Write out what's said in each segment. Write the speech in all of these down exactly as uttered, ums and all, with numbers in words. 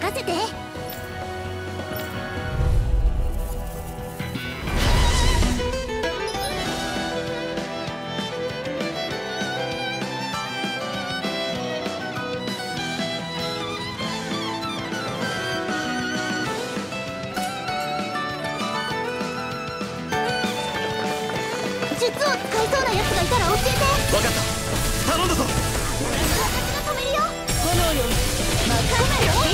任せて。術を使いそうなやつがいたら教えて。 分かった、頼んだぞ。 私が止めるよ。 炎よ、 任せろ。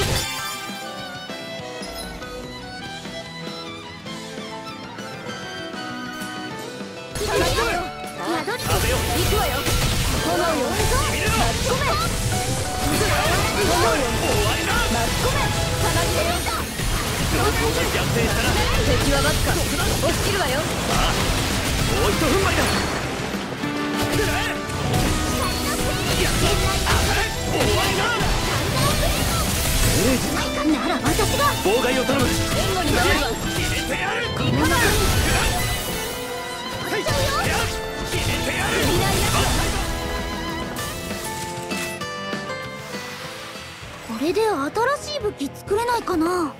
宿り風よ、 行くわよ。炎よ、巻き込め。炎よ、 終わりだ。 巻き込め。さなぎでよ。 逆転したら敵はわずか。落ちきるわよ。 もう一踏ん張りだ。くらえ。やった終わりだ。 なら私が。 妨害を頼む。 援護に回るわ。 決めてやる。 行くわ。 はい、決めてやる。 いないやこれで新しい武器作れないかな。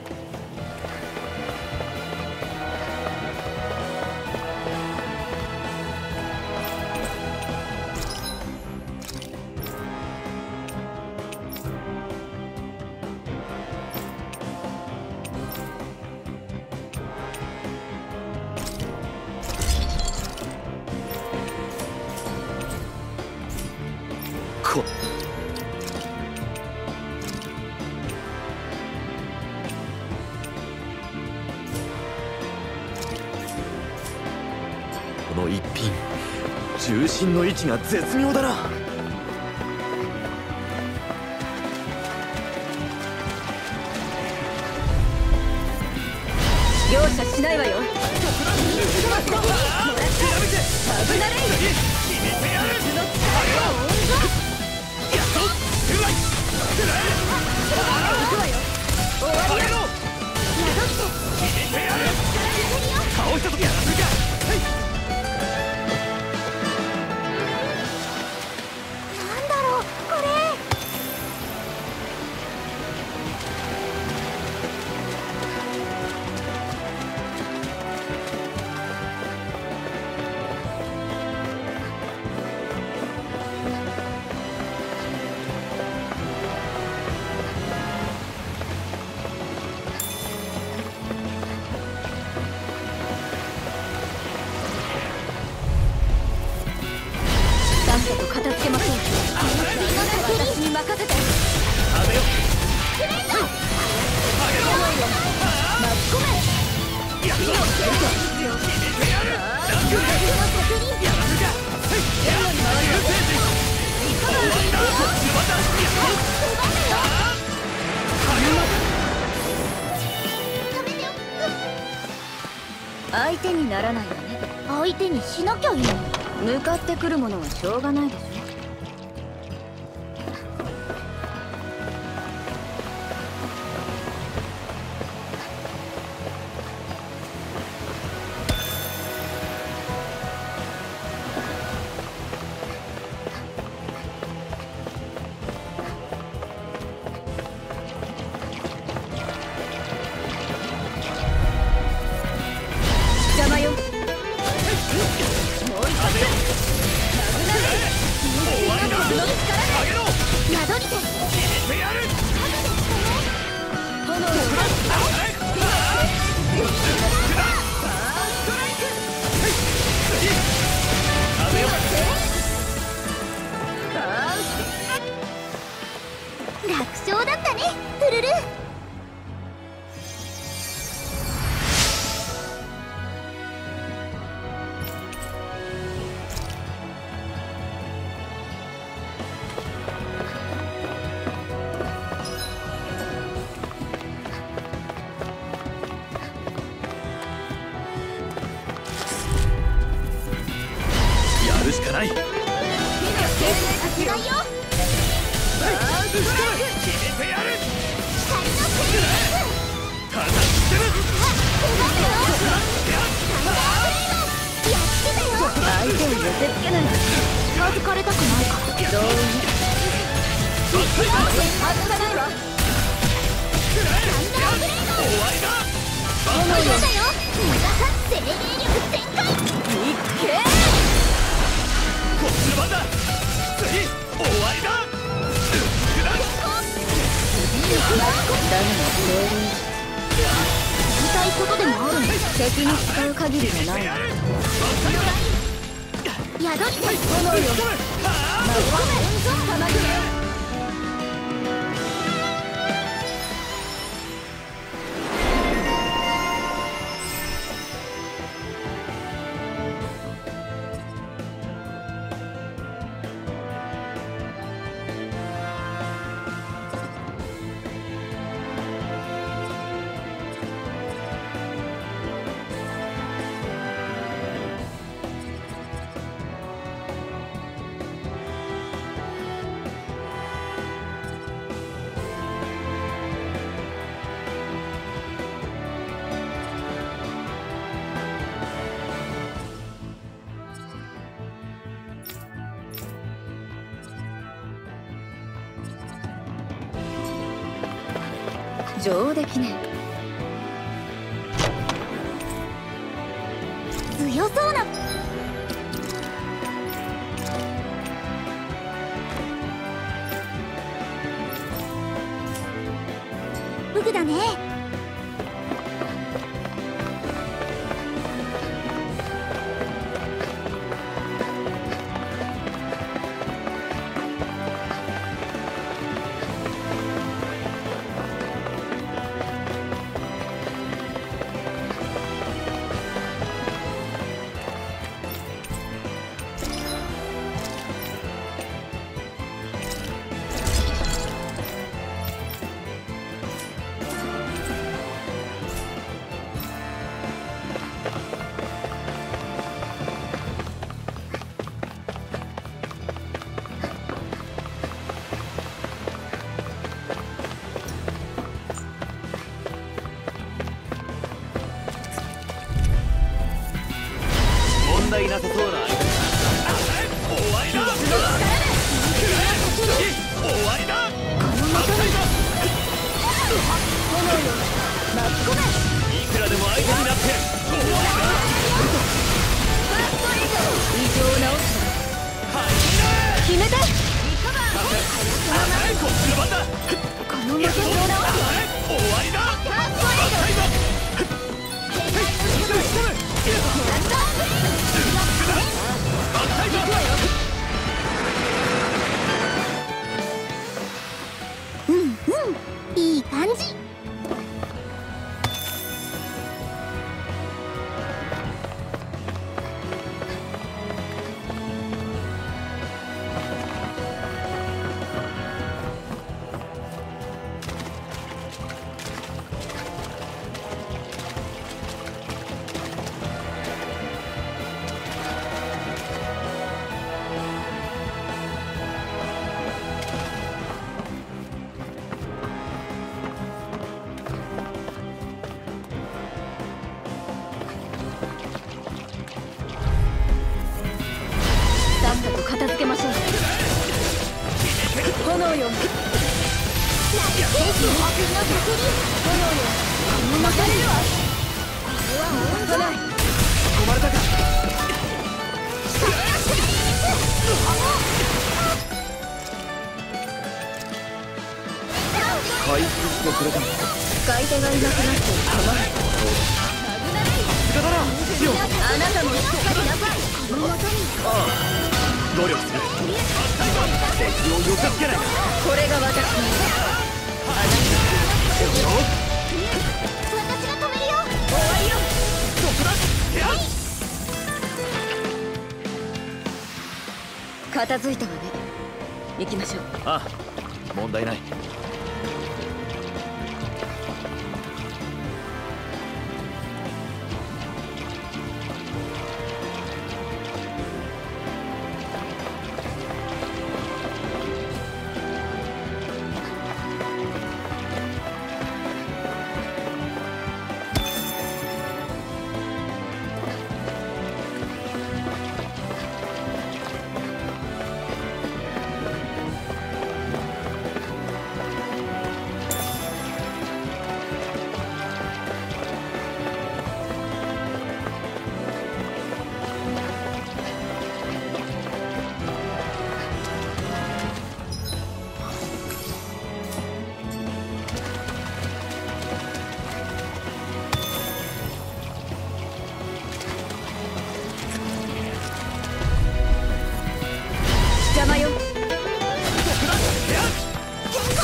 ここの一品、重心の位置が絶妙だな。 容赦しないわよ。危なれ。 決めてやる。 の力を温存。行くわよ。終わりよ。 顔一つやらせるか。 なんだろうこれ。 さっさと片付けましょう。私に任せて。 風よ、 クレンド。 巻き込め。 やるぞ。決めてやる。 その確認。 やらせるか。 援護に回るわ。 終わりだ。また止めてよ。 相手にならないわね。 相手にしなきゃいいのに。 向かってくるものはしょうがないでしょ。邪魔よ。もう一発。殴られ。 終わりだ。 その力で上げろ。 宿りて。 決めてやる。 炎を風よ、 楽勝だったねトゥルル。 やるしかない。 さすがよ。 決めてやる。 光のセール。 ただしてる。 相手を寄せつけない。 近づかれたくないから。 同意。外さないわ。 わりだ。 そうだよ。精霊力全開。 いっけこっちの番だ。次終わりだ。 ダメな精霊言いたいことでもあるの。 敵に使う限りはない宿りて炎よ。 まずは玉切れ上出来ね。 強そうな。フグだね。 問題なさそうな。終わりだ。終わりだ。いくらでも相手になって。 異常なオス決めて。 こっちの番だ。 この負けそうなオス終わりだ。 うんうんいい感じ。 さっさと片付けましょう。炎よ。巻かれるわ。炎。 込まれたか。回復してくれたのか。 使い手がいなくなって困る。 仕方だ。よ。 あなたもしっかりなさい。 ああ、努力する。敵をよかつけない。 これが私のあなた私が止めるよ。 終わりよ。 そこだ。 片付いたわね。行きましょう。 ああ、問題ない。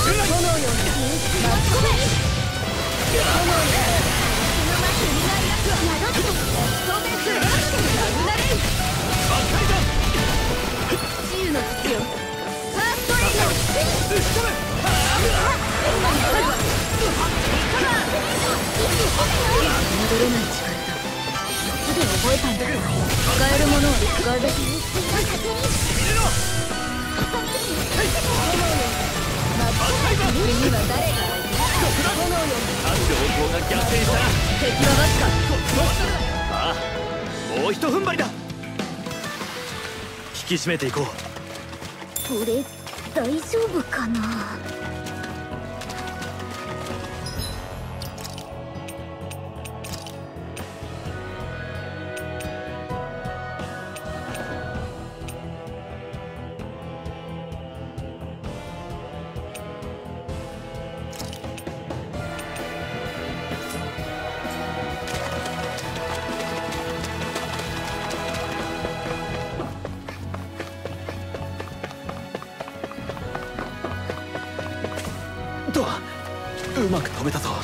炎よ巻き込め。炎よその前に未来役は宿って透明するラグナレイ治癒の術よ。ファーストエイド戻れない力だ。夏で覚えたんだ。使えるものは使うべき。君には誰が炎よ。 情報が逆転したら敵はわずか。 ああ、もうひと踏ん張りだ。引き締めていこう。 これ大丈夫かな。 とうまく飛べたぞ。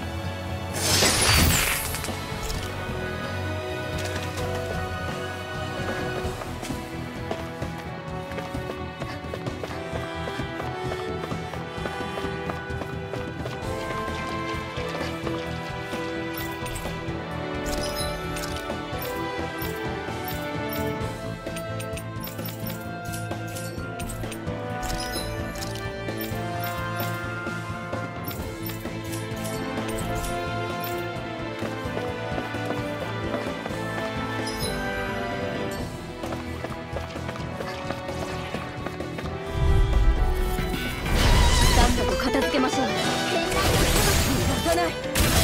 片付けましょう。逃がさない。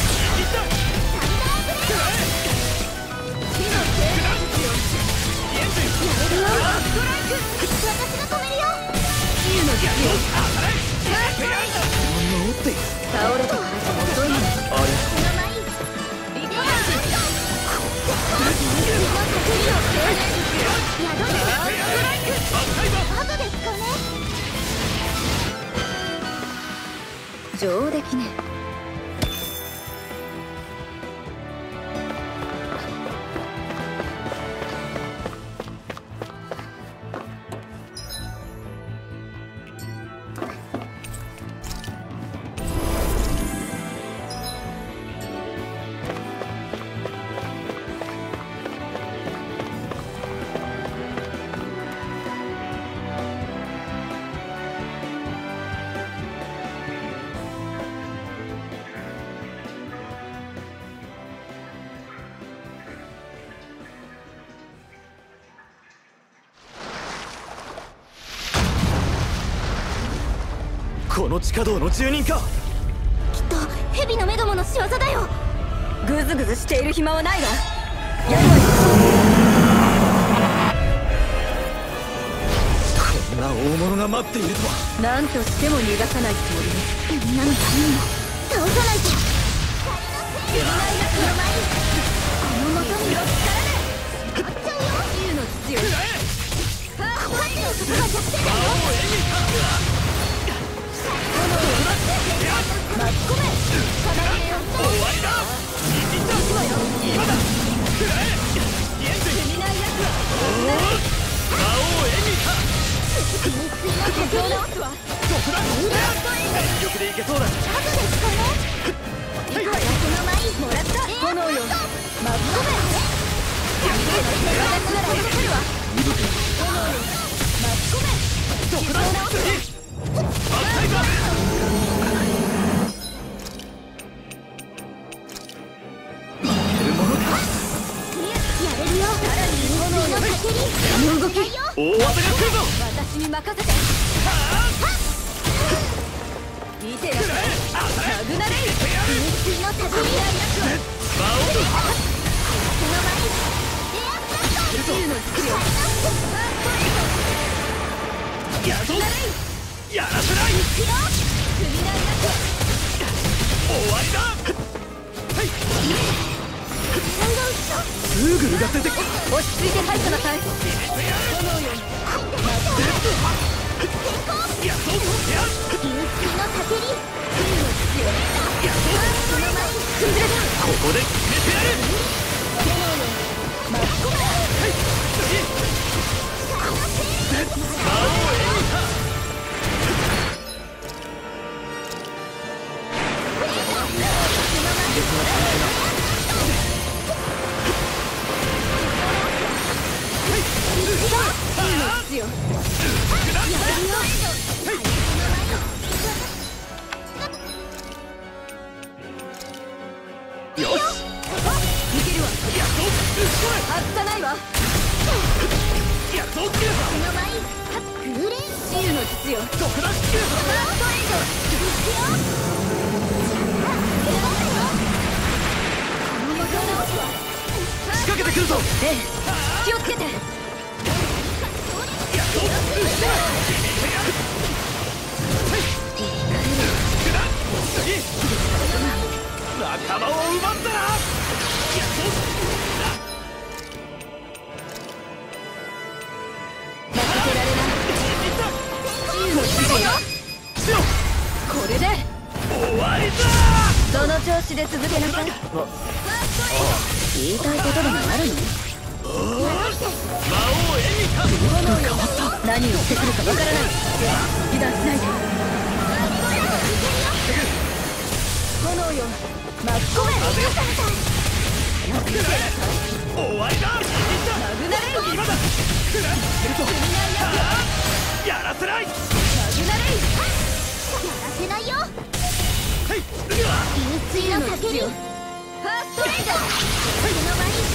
火の精霊術よ。やれるよ。ストライク。私が止めるよ。治癒の術よ。倒れたからじゃ遅いの。 あれリコナンス。火の精霊術よ。宿るストライク。後で使うね。上出来ね。 この地下道の住人か。 きっと蛇の目どもの仕業だよ。 グズグズしている暇はないわ。やるわよ。 こんな大物が待っているとは。 何としても逃がさないつもりね。 みんなのためにも倒さないと。 いないやつの前にこの元に力で使っちゃうよ。 治癒の術よ。ファーストエイド。 そこが弱点だよ。 巻き込め。 終わりだ。今だ。 踏みないやつは魔王エミカ。 手を直すわ。 全力でいけそうだ。 後で使うね。 行くわよ。 その前にもらった。炎よ。巻き込め。私なら許せるわ。炎よ。巻き込め。手を直すわ。 の動き。 大技が来るぞ。 私に任せて。見てよ。ラグナレイ。 水のたぐり。 魔王その前にエアブラスト。 治癒の術よ。 やるぞ。やらせない。 踏みないやつ。 終わりだ。すぐが出てきた。 落ち着いて入ったなさい。炎よ。 やっと。 流水のた仕掛けてくるぞ。 ええ、気をつけて。 仲間を奪ったな。 負けてられない。これで終わりだ。 その調子で続けなさい。言いたいことでもあるの？ 魔王エミカ。 何をしてくるかわからない。油断しないで。炎よ、巻き込め。 終わりだ。 マグナレイ。 今だ。やらせない。 マグナレイ。 やらせないよ。 はい。 流水の叫び。 ファーストレイド。 手の前に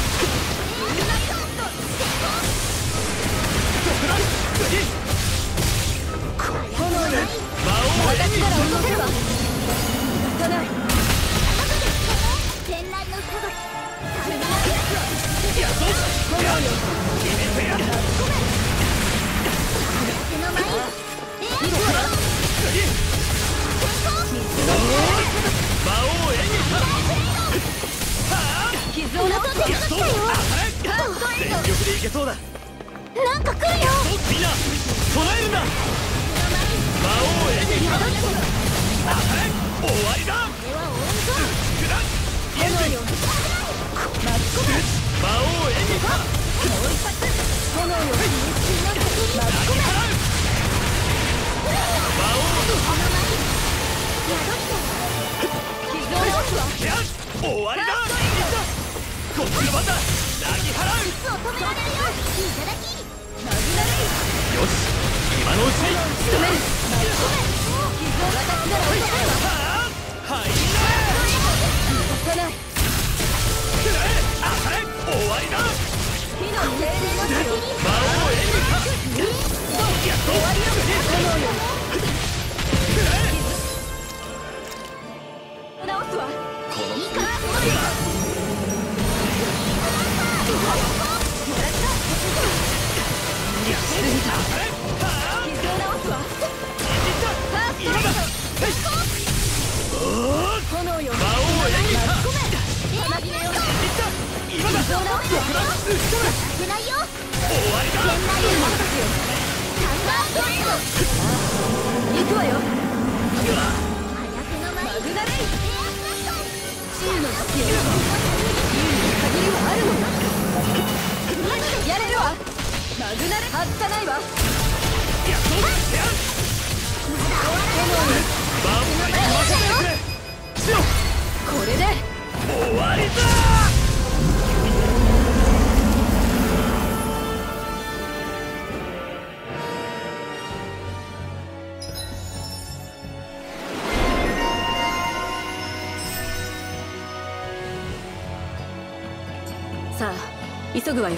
炎よ、私なら落とせるわ。仕方ない。 天雷のさばき。 炎よ、 手の前に行くわよ。 魔王エミカ。 傷を治してきたよ。 全力でいけそうだ。 なんか来るよ。 みんな備えるんだ。魔王エミカ。終わりだ。 炎よ、巻き込め。 魔王エミカ。 もう一発。炎よ、巻き込め。 魔王傷を治すわ。 終わりだ。こっちの番だ。なぎ払う。 水を止められるよ。いただき。 マグナレイ。 よし、今のうちに止める。巻き込め。傷を私なら落とせるわ。 はい仕方ない。 当たれ。終わりだ。 火の精霊の火を。 魔王エミカ。やっと終わりよ。炎よ、直すわ。いいか。炎よ、 魔王エミカ。 花びれを。 今だ。 傷を直すわ。 せないよ。 終わりだ。 天雷のさばきよ。サンダードレード。 行くわよ。 早くの前にマグナレイ。 エアクラッション。 真の隙を。言うに限りはあるのだ。やれるわ。マグナレイ。外さないわ。 やっと手ある。魔王が今任せてくれ。しろ。 これで終わりだ。 さあ、急ぐわよ。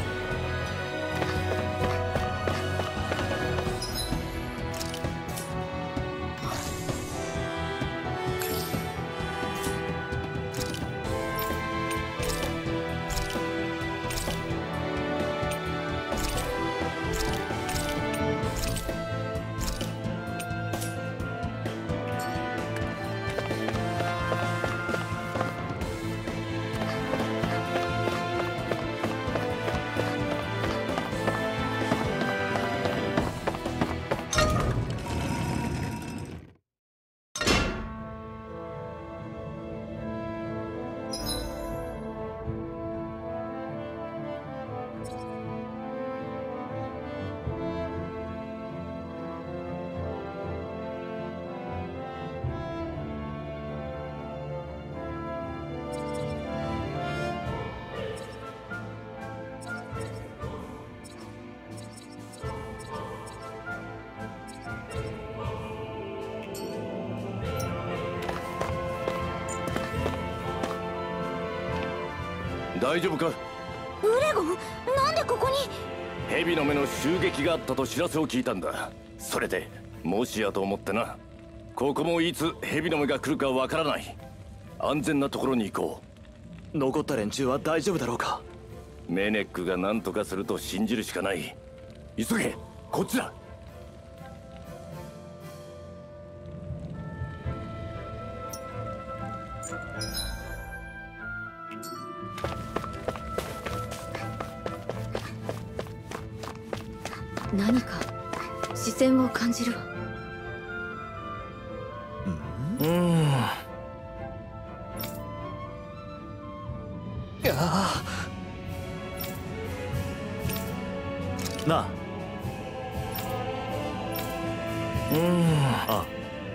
大丈夫か。 ウレゴン、なんでここに。 蛇の目の襲撃があったと知らせを聞いたんだ。それでもしやと思ってな。ここもいつ蛇の目が来るかわからない。安全なところに行こう。残った連中は大丈夫だろうか。 メネックが何とかすると信じるしかない。急げ、こっちだ。 何か視線を感じるわ。 うん。 いやなあ。 うん。 あ。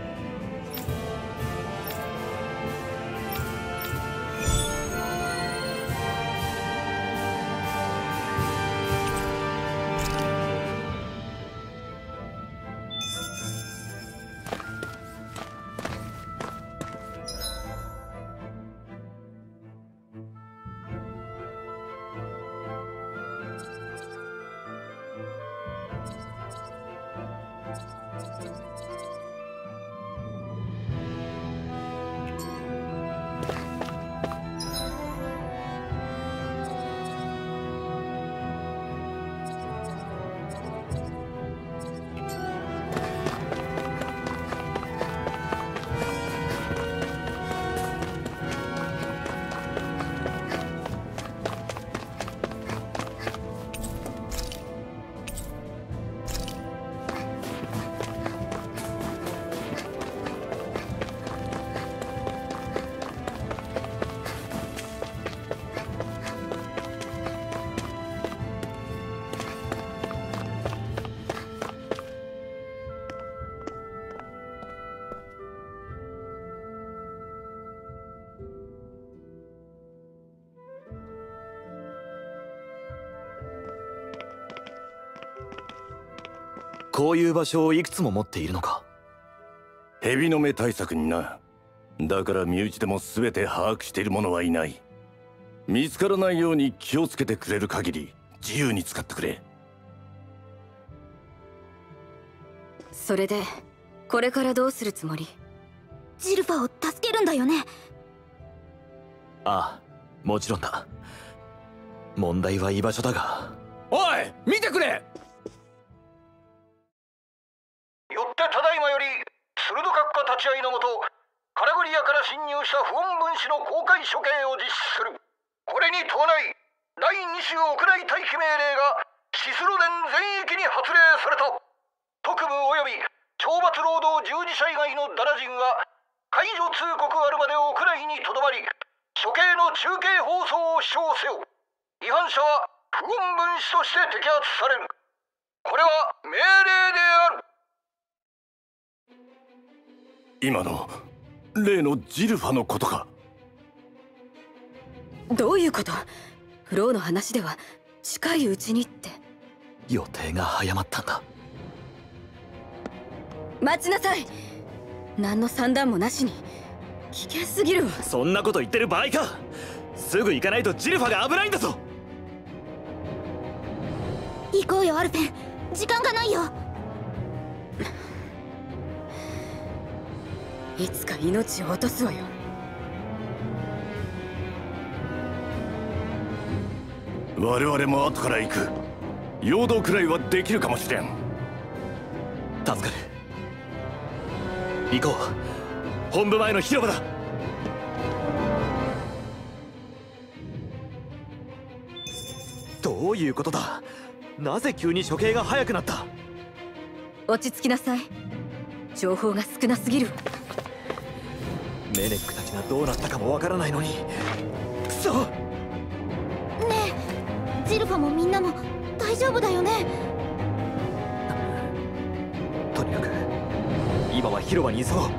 こういう場所をいくつも持っているのか。 蛇の目対策にな。だから身内でも全て把握している者はいない。見つからないように気をつけてくれる限り自由に使ってくれ。 それでこれからどうするつもり？ ジルファを助けるんだよね。 ああ、もちろんだ。問題は居場所だが。 おい、見てくれ。 よってただいまより鋭閣下立ち会いのもと、カラグリアから侵入した不穏分子の公開処刑を実施する。これに伴いだいに種屋内待機命令がシスロデン全域に発令された。特務及び懲罰労働従事者以外のダラ人は解除通告あるまで屋内にとどまり、処刑の中継放送を視聴せよ。違反者は不穏分子として摘発される。これは命令である。 今の例のジルファのことか。 どういうこと？フローの話では近いうちにって。 予定が早まったんだ。 待ちなさい。何の算段もなしに危険すぎるわ。 そんなこと言ってる場合か。すぐ行かないとジルファが危ないんだぞ。 行こうよアルペン、時間がないよ。 いつか命を落とすわよ。 我々も後から行く。陽動くらいはできるかもしれん。 助かる。行こう。本部前の広場だ。どういうことだ。なぜ急に処刑が早くなった。 落ち着きなさい。情報が少なすぎる。 メネックたちがどうなったかもわからないのに。くそ。ねえ、ジルファもみんなも大丈夫だよね。 とにかく今は広場に急ごう。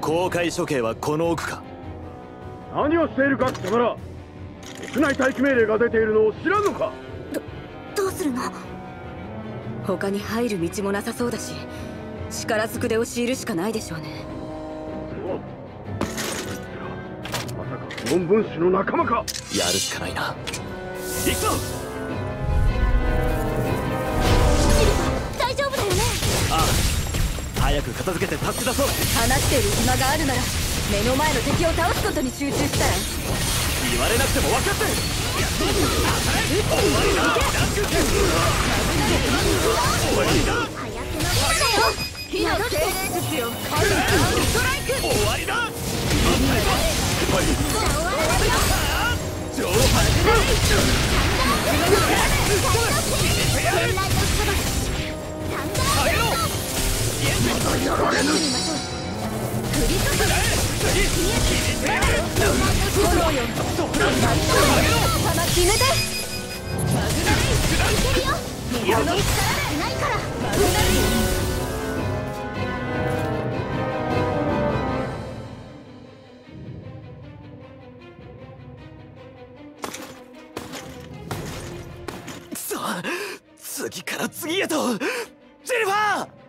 公開処刑はこの奥か。 何をしているか貴様ら。屋内待機命令が出ているのを知らんのか。 どどうするの？他に入る道もなさそうだし、力ずくで押し入るしかないでしょうね。 まさか不穏分子の仲間か。 やるしかないな。行くぞ。 シルバー、大丈夫だよね。 ああ、早く片付けて助け出そう。 話している暇があるなら目の前の敵を倒すことに集中したら。 言われなくても分かってる。 火の精霊術よ。カウンターストライク。 終わりだ。さあ、次から次へと。ジェニファー。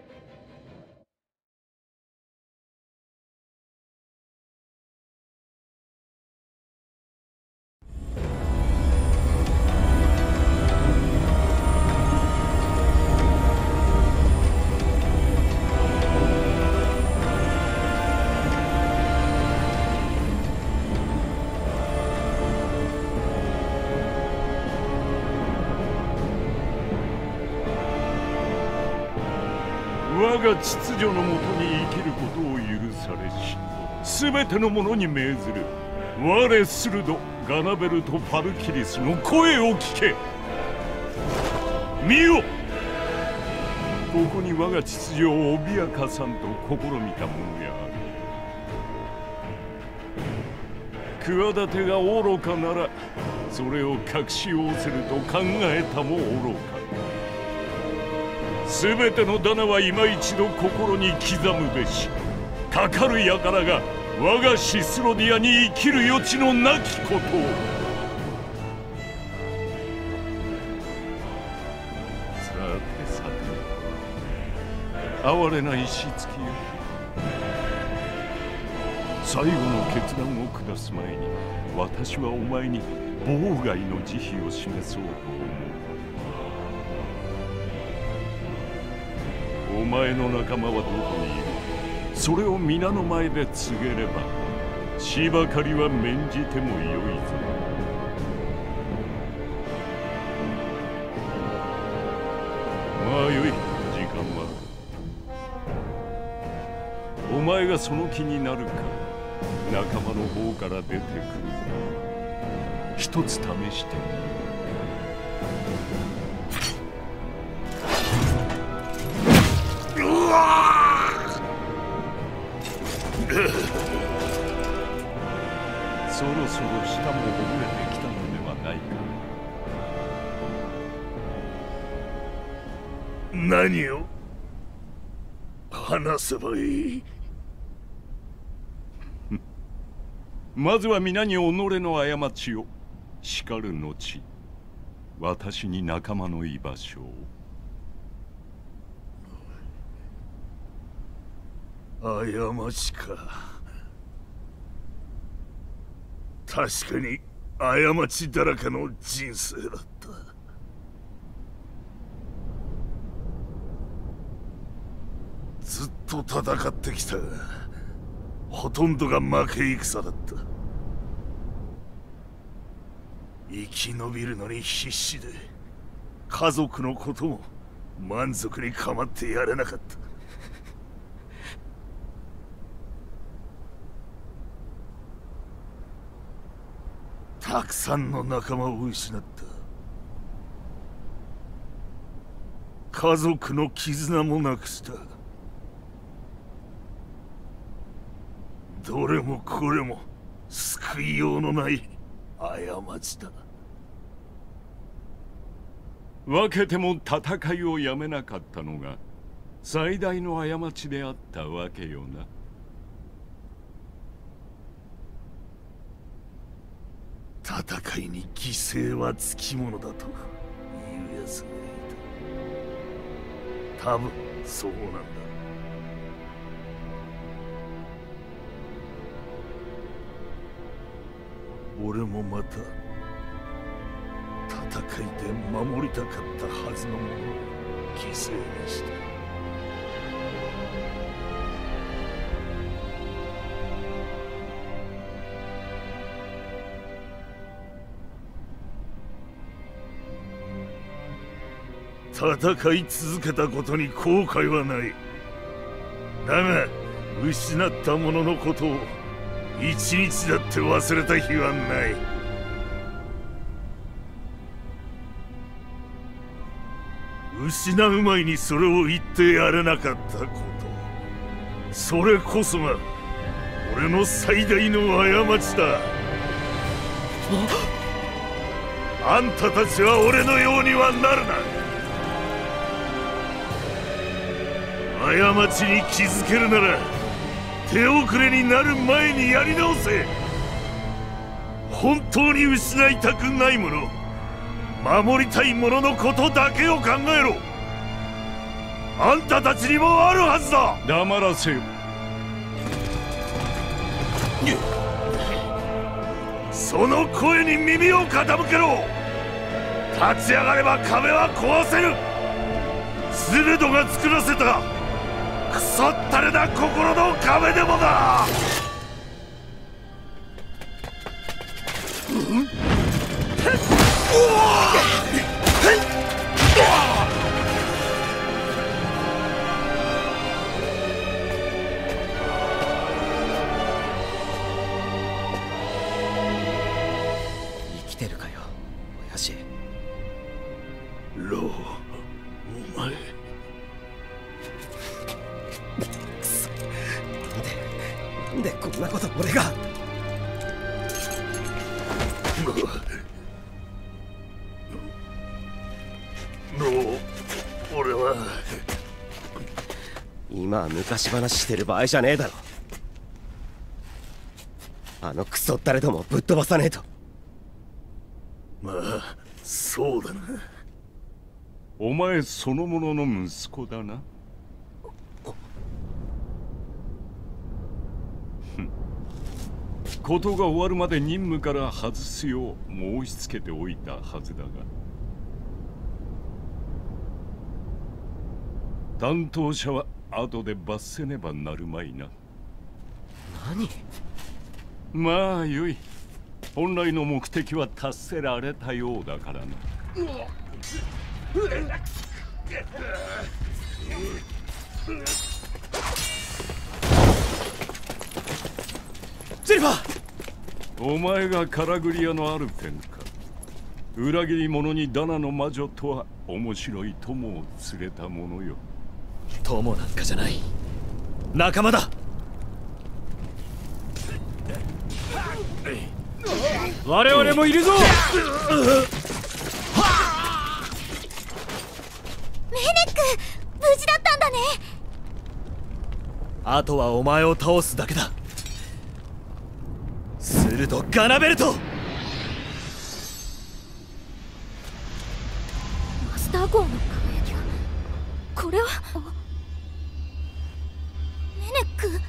我が秩序のもとに生きることを許されし、すべてのものに命ずる我スルド・ガナベルト・パルキリスの声を聞け。見よ、ここに我が秩序を脅かさんと試みたものやある。企てが愚かならそれを隠しおせると考えたも愚か。すべての棚は今一度心に刻むべし。かかる輩が我がシスロディアに生きる余地のなきことを。さてさて、哀れな石突きよ。最後の決断を下す前に私はお前に妨害の慈悲を示そうと思う。お前の仲間はどこにいる？それを皆の前で告げればしばかりは免じてもよいぞ。まあよい、時間は。お前がその気になるか仲間の方から出てくる。一つ試してみる。そろそろ舌もほぐれてきたのではないか。 何を話せばいい？ まずは皆に己の過ちを叱る後、私に仲間の居場所を。 過ちか。確かに過ちだらけの人生だった。ずっと戦ってきたがほとんどが負け戦だった。生き延びるのに必死で家族のことも満足に構ってやれなかった。たくさんの仲間を失った。家族の絆もなくした。どれもこれも救いようのない過ちだ。 分けても戦いをやめなかったのが最大の過ちであったわけよな。 戦いに犠牲はつきものだと言うやつがいた。多分そうなんだ。俺もまた戦いで守りたかったはずのものを犠牲にした。戦い続けたことに後悔はない。だが失ったもののことを一日だって忘れた日はない。失う前にそれを言ってやれなかったこと、それこそが俺の最大の過ちだ。あんたたちは俺のようにはなるな。過ちに気づけるなら手遅れになる前にやり直せ。本当に失いたくないもの、守りたいもののことだけを考えろ。あんたたちにもあるはずだ。 黙らせよ。 その声に耳を傾けろ。立ち上がれば壁は壊せる。スレドが作らせたクソったれな心の壁でもだ。 生きてるかよ、親父。 ロー、お前。 なんでこんなこと俺が。 ロー、俺は今は昔話してる場合じゃねえだろ。あのクソったれどもぶっ飛ばさねえと。 まあそうだな。 お前そのものの息子だな。事が終わるまで任務から外すよう申し付けておいたはずだが、担当者は後で罰せねばなるまいな。 何？ まあよい。本来の目的は達せられたようだからな。 ジェニファー！ お前がカラグリアのアルペンか。裏切り者にダナの魔女とは面白い友を連れたものよ。 友なんかじゃない、仲間だ。 我々もいるぞ。 メネック、無事だったんだね。 あとはお前を倒すだけだ。するとガナベルト。 マスター号の輝きは、これはメネッ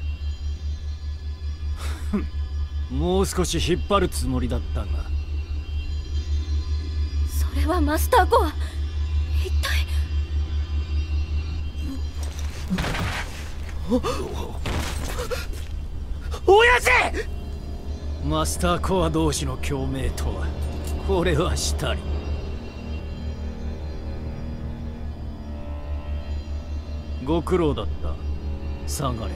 ク。 もう少し引っ張るつもりだったが。 それはマスター号は一体。 親父！ マスターコア同士の共鳴とはこれはしたり。ご苦労だった。下がれ。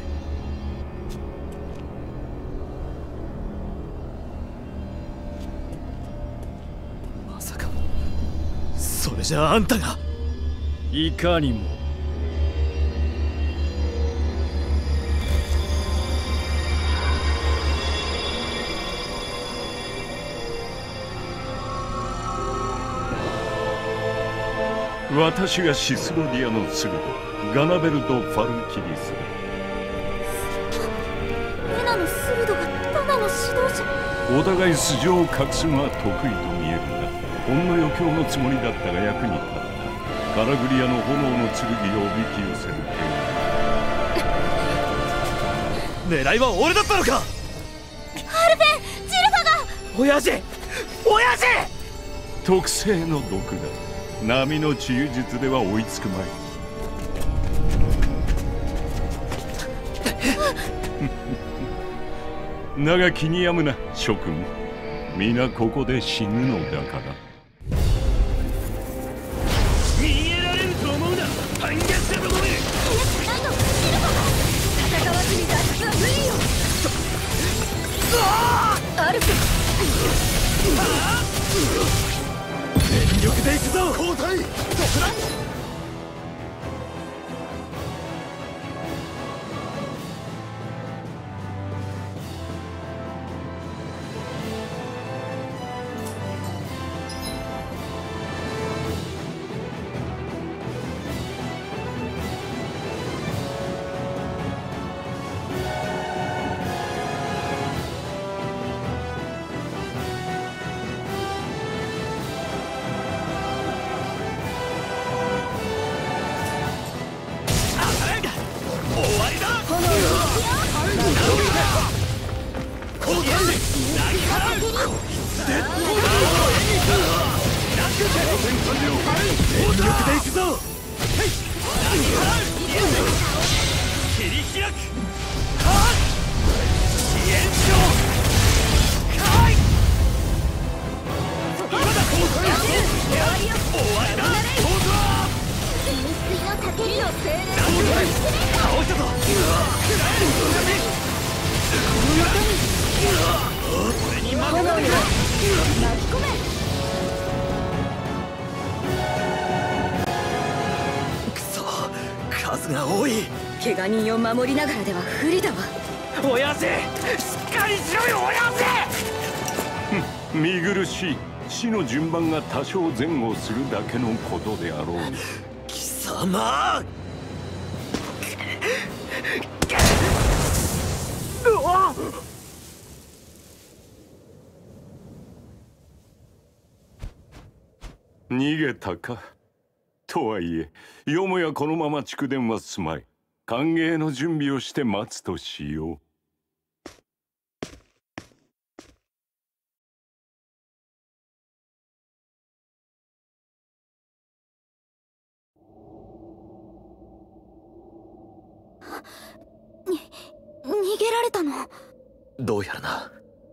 まさかそれじゃああんたが。 いかにも。 私がシスロディアのスルド、ガナベルト・ファルキリスだ。 レナのスルドがダナたの指導者。 お互い素性を隠すのは得意と見えるが、ほんの余興のつもりだったが役に立った。カラグリアの炎の剣をおびき寄せる狙いは俺だったのか。 ハルベン、ジルファが。 親父親父特製の毒だ。波の治癒術では追いつくまい。だが気に病むな諸君、皆ここで死ぬのだから。 逃げられると思うな反逆者どもめ。 早くないの、ジルファが。戦わずに脱出は無理よ。アルク。 全力で行くぞ。 交代。 怪我人を守りながらでは不利だわ。 親父しっかりしろよ親父。見苦しい。死の順番が多少前後するだけのことであろう。 貴様。うわっ。 逃げたか。とはいえよもやこのまま蓄電は済まい。歓迎の準備をして待つとしよう。 に逃げられたの。 どうやらな。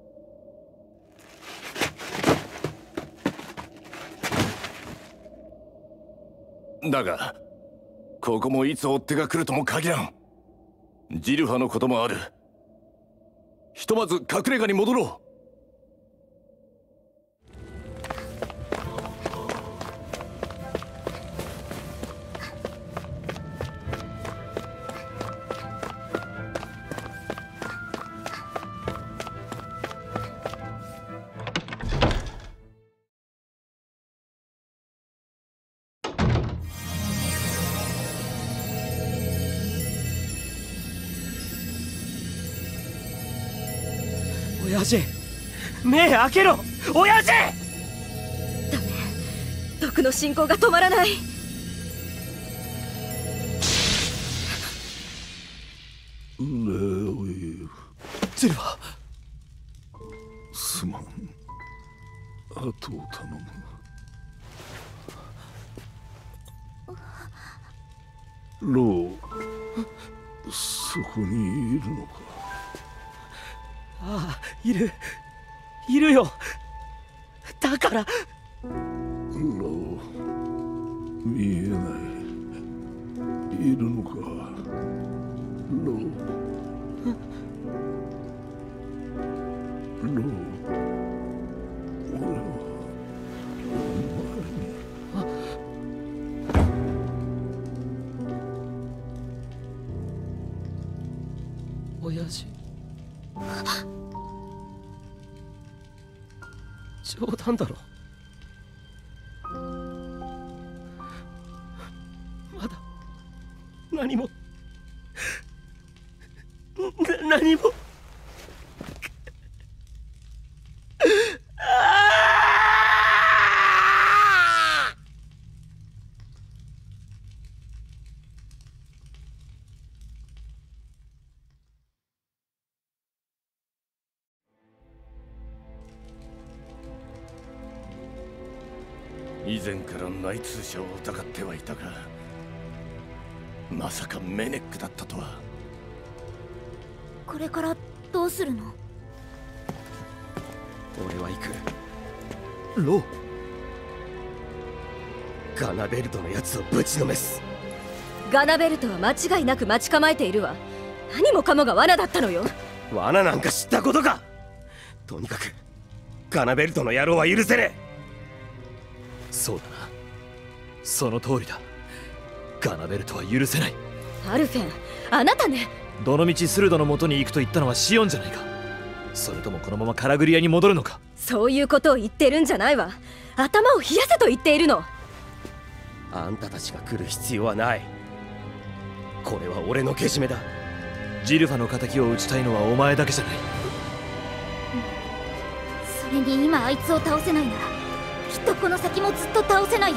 だがここもいつ追っ手が来るとも限らん。ジルファのこともある。ひとまず隠れ家に戻ろう。 親父、目開けろ親父。ダメ、 毒の進行が止まらない。 レオイジルファ、 すまん。後を頼む。ロー、そこにいるのか。 ああ、いるいるよ。だから。 ロー、見えない。いるのかロー。ロー、俺はお前に。親父、冗談だろ。まだ何もな何も。 以前から内通者を疑ってはいたが、まさかメネックだったとは。 これからどうするの？ 俺は行く。ロー、ガナベルトのやつをぶちのめす。 ガナベルトは間違いなく待ち構えているわ。何もかもが罠だったのよ。 罠なんか知ったことか。とにかくガナベルトの野郎は許せねえ。そうだな、その通りだ。ガナベルトは許せない。 アルフェン、あなたね。 どのみちスルドの元に行くと言ったのはシオンじゃないか。それともこのままカラグリアに戻るのか。 そういうことを言ってるんじゃないわ。頭を冷やせと言っているの。 あんたたちが来る必要はない。これは俺のけじめだ。 ジルファの仇を討ちたいのはお前だけじゃない。 それに今あいつを倒せないならきっとこの先もずっと倒せないよ。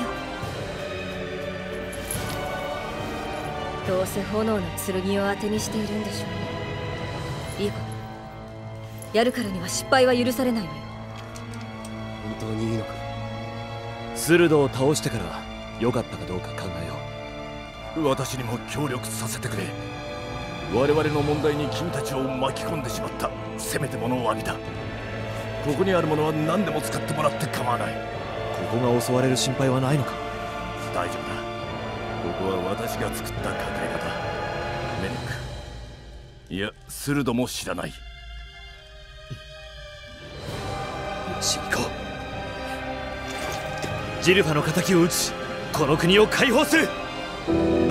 どうせ炎の剣を当てにしているんでしょう。いいか、やるからには失敗は許されないわよ。 本当にいいのか。 スルドを倒してから良かったかどうか考えよう。私にも協力させてくれ。我々の問題に君たちを巻き込んでしまった。せめてものを詫びた。ここにあるものは何でも使ってもらって構わない。 ここが襲われる心配はないのか。 大丈夫だ。ここは私が作った隠れ家だ。メネック、いやスルドも知らない。よし、行こう。ジルファの仇を討ち、この国を解放する。